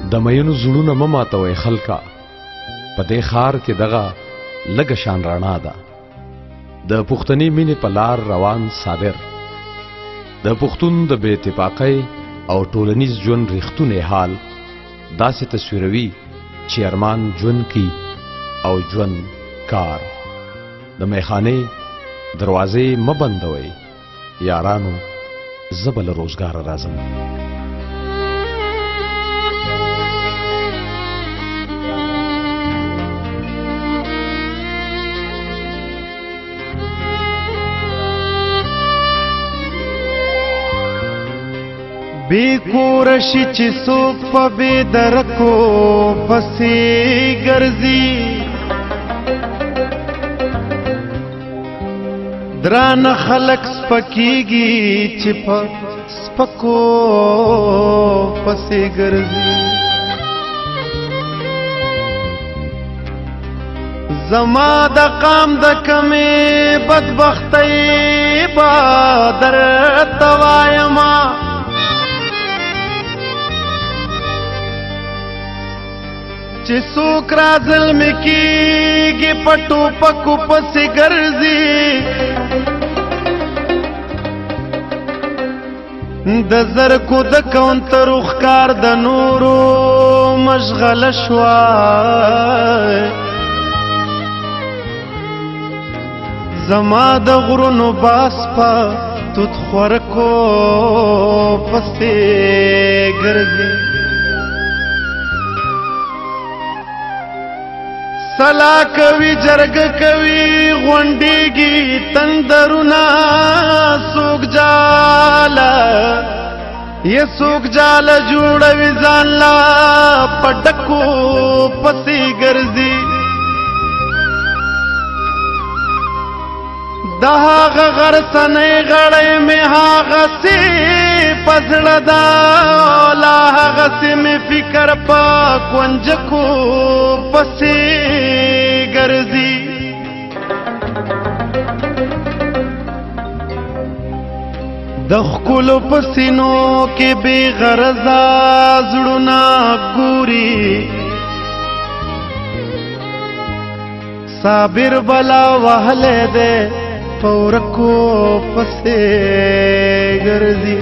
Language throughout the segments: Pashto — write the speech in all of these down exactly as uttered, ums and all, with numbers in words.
د مینو زړونه مه ماتوئ خلکه، په دې ښار کې دغه لږه شان رڼا ده. د پښتني مینې په لار روان صابر د پښتون د بې اتفاقۍ او ټولنیز ژوند ریښتونی حال داسې تصویروي چې ارمان ژوند کی او ژوند کار. د میخانې دروازې مه بندوئ یارانو، زه به له روزګاره راځم. بی کورشی چی سوک پا بی درکو پسی گرزی، دران خلق سپکیگی چی پا سپکو پسی گرزی. زما دا قام دا کمی بدبختی با در توایما، چی سوک را ظلم کیگی پٹو پکو پسی گرزی، د زرکو د کونتر اخکار د نورو مشغل شوای، زما د غرونو باس پا توت خورکو پسی گرزی. سلا کوي جرګ کوي غونډيږي تندرونه، سوک جاله یا سوک جاله جوړوي ځان لا پټکو پسې ګرځي. د هغه غرڅنۍ غړۍ مې هغسې په زړه ده، لا هغسې مې فکر په کونجکو پسې ګرځي. د ښکلو په سینو کې بې غرضه زړونه ګوري، صابر بلا وهلی دی پورکو پسې ګرځي.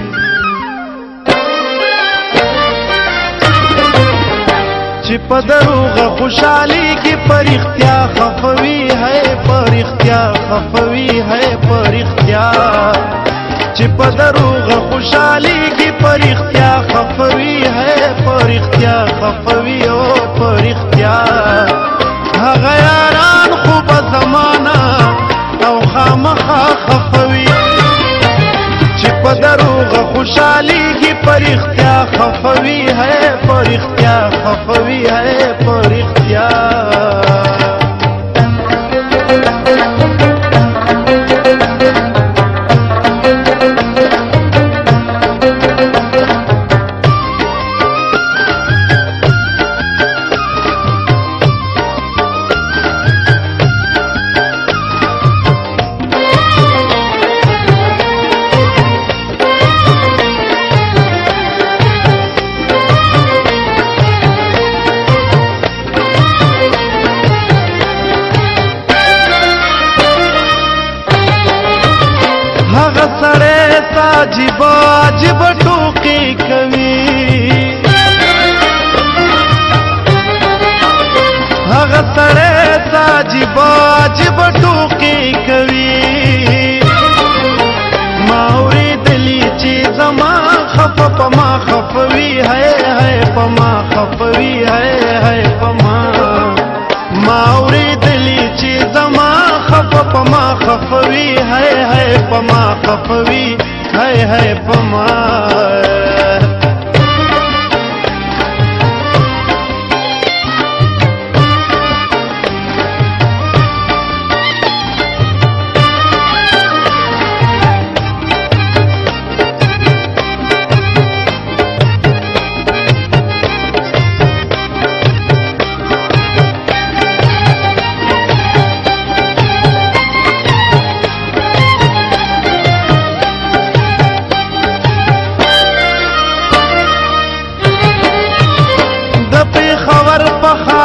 چې په دروغه خوشحالي کې پرختیا خفوي ہے، پرختیا خفوي ہے، پرختیا چې په دروغه خوشحالي کې پرختیا خفوي ہے، پرختیا خفوي او پرختیا. هغه یاران خو به زمانه او خامخا خفوي، چې په دروغه خوشحالي کې پرختیا خفوي ہے، پرختیا خفوي ہے، پرختیا. هغه سړی عجیب عجیب ټوکې کوي، هغه سړی عجیب عجیب ټوکې کوي. ما اورېدلي چې زما خفه په ما خفوي ہے، ہے په ما خفوي ہے، ہے په ما. ما اورېدلي چې زما خفه په ما خفوي ہے، ہے په ما خفوي ہے، ہے په ما.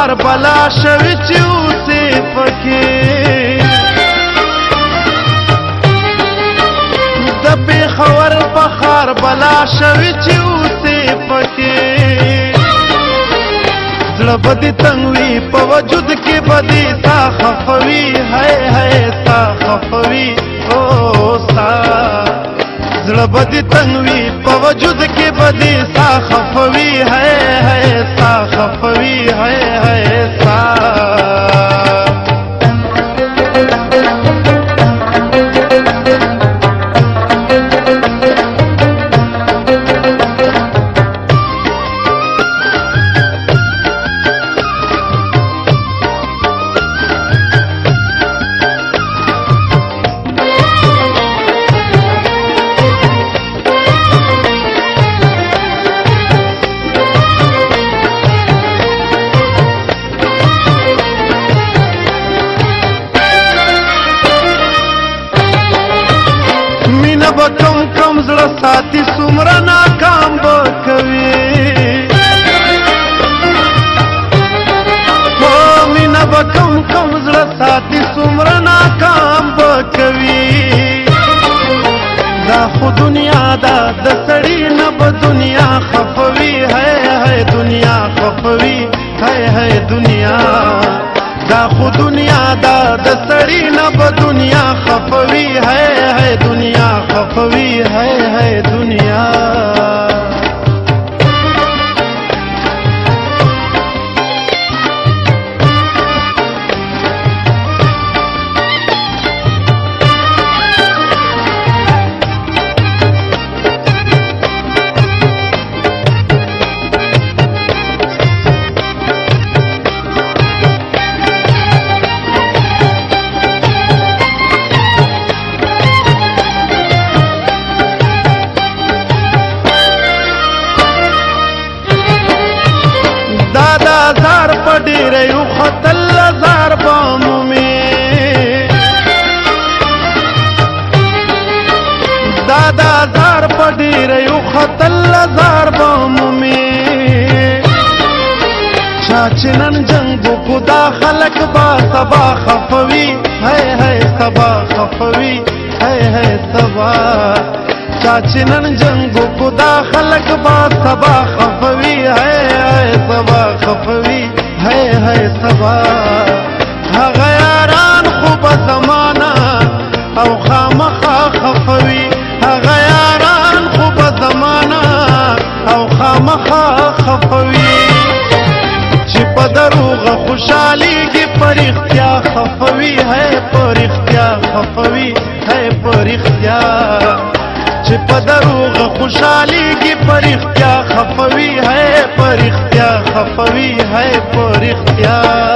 خار بلا شوي چې اوسې پکې د پېښور په خار بلا شوي چې اوسې پکې زړه به دې تنګ وي په وجود کې به دې سا خفوي هی هی سا خفوي او سا زړه به دې تنګ وي په وجود کې به دې سا خفوي هی هی سا خفوي هی هی سا به کم کم زړه ساتي څومره ناکام به کوي هو مینه به کم کم زړه ساتي څومره ناکام به کوي دا خو دنیا ده د سړي نه به دنیا خفوي هی هی دنیا خفوي هی هی دنیا دا خو دنیا دا د سړي نه به دنیا خفوي هی هی دنیا خفوي هی هی دنیا زار پډیر یو خطل زار بامومي دادا زار پډیر یو خطل زار بامومي چاچنن جنگ کو دا خلق با سبا خفوي هي هي سبا خفوي هي هي سبا چاچنن جنگ کو دا خلق با سبا خفوي هي هي سبا خفوي هي هي سبا هغه یاران خو په زمانہ او خامخا خفوي هغه یاران خو په زمانہ او خامخا خفوي چې په دروغ خوشالي کې پرختیا خفوي هي پرختیا خفوي هي پرختیا چې په دروغ خوشالي کې پرختیا خفوي هي پرختیا خفوي هي پرختیا